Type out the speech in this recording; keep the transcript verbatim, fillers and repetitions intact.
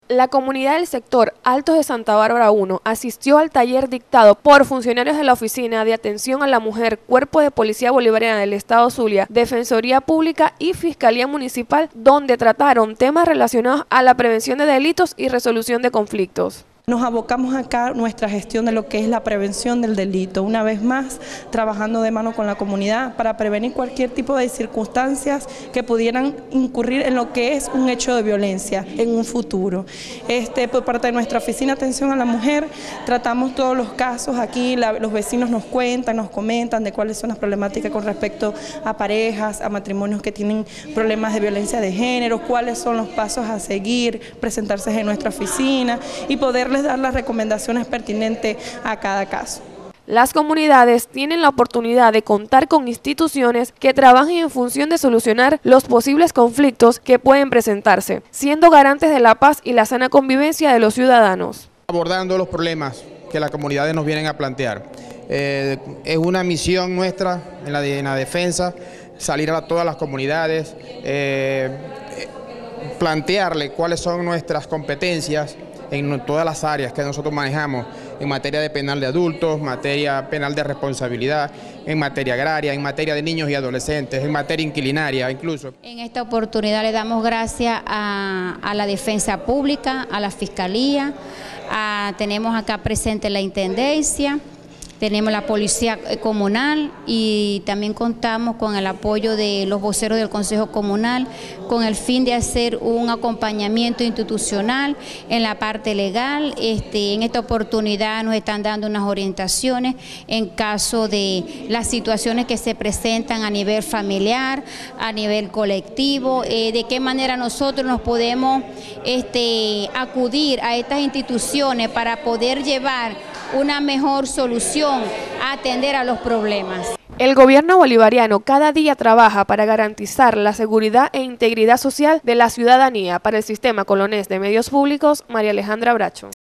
La comunidad del sector Altos de Santa Bárbara uno asistió al taller dictado por funcionarios de la Oficina de Atención a la Mujer, Cuerpo de Policía Bolivariana del Estado Zulia, Defensoría Pública y Fiscalía Municipal, donde trataron temas relacionados a la prevención de delitos y resolución de conflictos. Nos abocamos acá a nuestra gestión de lo que es la prevención del delito, una vez más trabajando de mano con la comunidad para prevenir cualquier tipo de circunstancias que pudieran incurrir en lo que es un hecho de violencia en un futuro. Este, por parte de nuestra Oficina de Atención a la Mujer, tratamos todos los casos, aquí la, los vecinos nos cuentan, nos comentan de cuáles son las problemáticas con respecto a parejas, a matrimonios que tienen problemas de violencia de género, cuáles son los pasos a seguir, presentarse en nuestra oficina y poderles dar las recomendaciones pertinentes a cada caso. Las comunidades tienen la oportunidad de contar con instituciones que trabajen en función de solucionar los posibles conflictos que pueden presentarse, siendo garantes de la paz y la sana convivencia de los ciudadanos. Abordando los problemas que las comunidades nos vienen a plantear. Eh, es una misión nuestra en la, de, en la defensa, salir a todas las comunidades, eh, plantearle cuáles son nuestras competencias en todas las áreas que nosotros manejamos, en materia de penal de adultos, materia penal de responsabilidad, en materia agraria, en materia de niños y adolescentes, en materia inquilinaria incluso. En esta oportunidad le damos gracias a, a la Defensa Pública, a la Fiscalía, a, tenemos acá presente la Intendencia, tenemos la Policía Comunal y también contamos con el apoyo de los voceros del Consejo Comunal con el fin de hacer un acompañamiento institucional en la parte legal. Este, en esta oportunidad nos están dando unas orientaciones en caso de las situaciones que se presentan a nivel familiar, a nivel colectivo, eh, de qué manera nosotros nos podemos este, acudir a estas instituciones para poder llevar una mejor solución a atender a los problemas. El gobierno bolivariano cada día trabaja para garantizar la seguridad e integridad social de la ciudadanía. Para el Sistema Colonés de Medios Públicos, María Alejandra Bracho.